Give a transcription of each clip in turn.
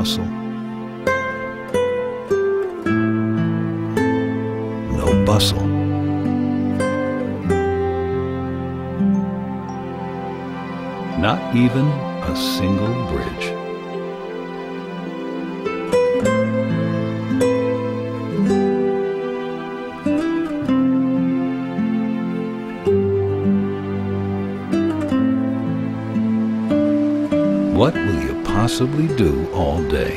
hustle, no bustle. Not even a single bridge. What will you possibly do all day?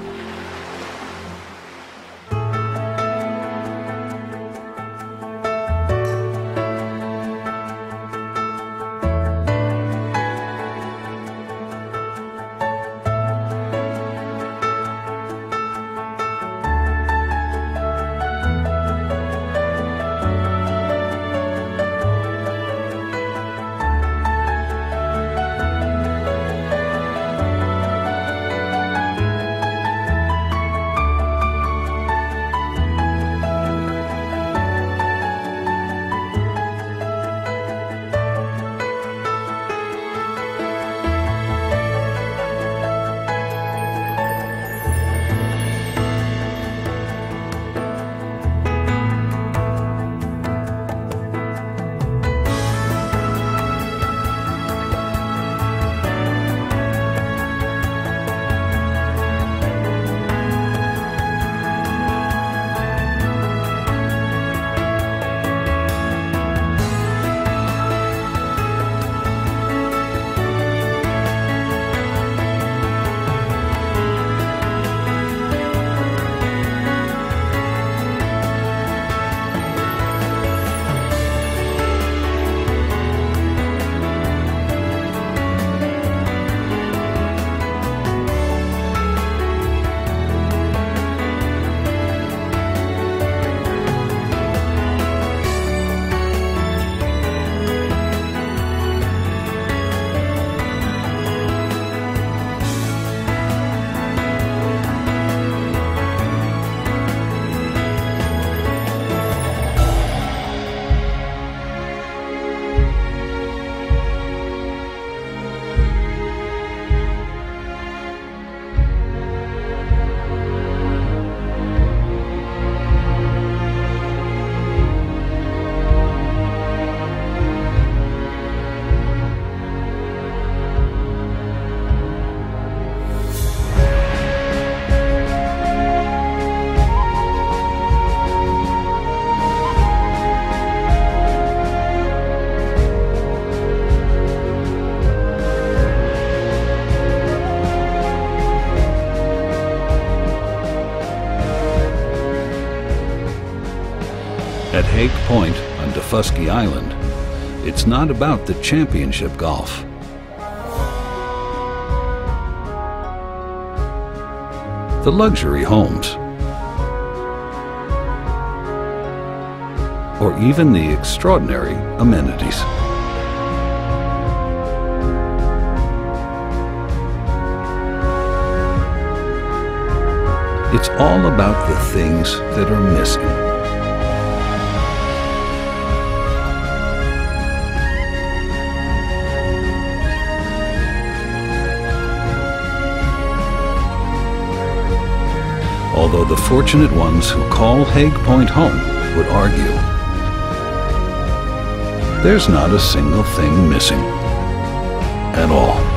At Hague Point on Daufuskie Island, it's not about the championship golf. The luxury homes, or even the extraordinary amenities. It's all about the things that are missing. Although the fortunate ones who call Hague Point home would argue, there's not a single thing missing at all.